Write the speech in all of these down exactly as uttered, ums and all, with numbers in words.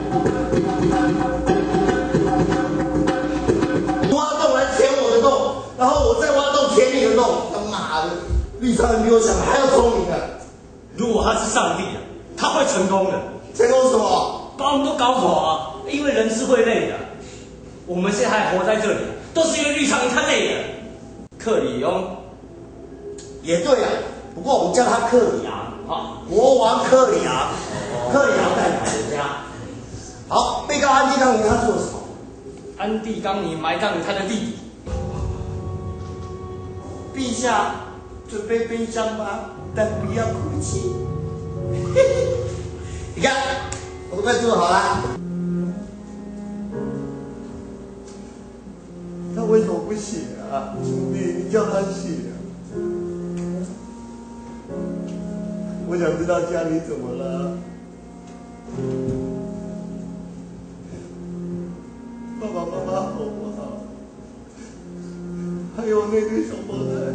挖洞来填我的洞，然后我再挖洞填你的洞。他妈的，绿超人比我想的还要聪明啊！ 如果他是上帝啊，他会成功的。 成功什么？ 把我们都搞垮啊！因为人是会累的。我们现在还活在这里，都是因为绿超人太累了。克里翁。 也对啊，不过我们叫他克里昂啊，国王克里昂，克里昂代表国家。好，被告安迪冈尼他做了什么？ 安蒂冈尼埋葬了他的弟弟。 陛下，准备悲伤吗？但不要哭泣。你看，我都快做好了。他为什么不写啊？兄弟，你叫他写啊。 我想知道家里怎么了。爸爸妈妈好不好？还有那对双胞胎，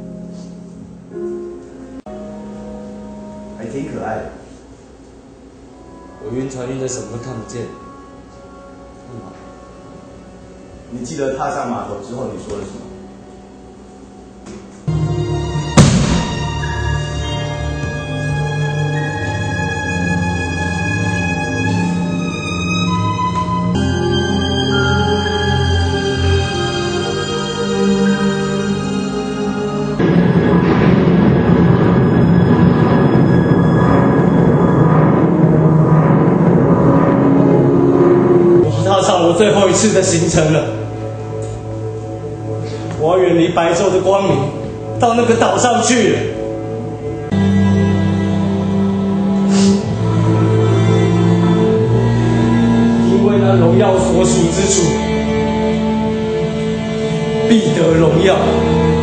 还挺可爱的。 我晕船晕的什么都看不见。 嗯，你记得踏上码头之后你说了什么？ 我最后一次的行程了，我要远离白昼的光明，到那个岛上去了。因为那荣耀所属之处，必得荣耀。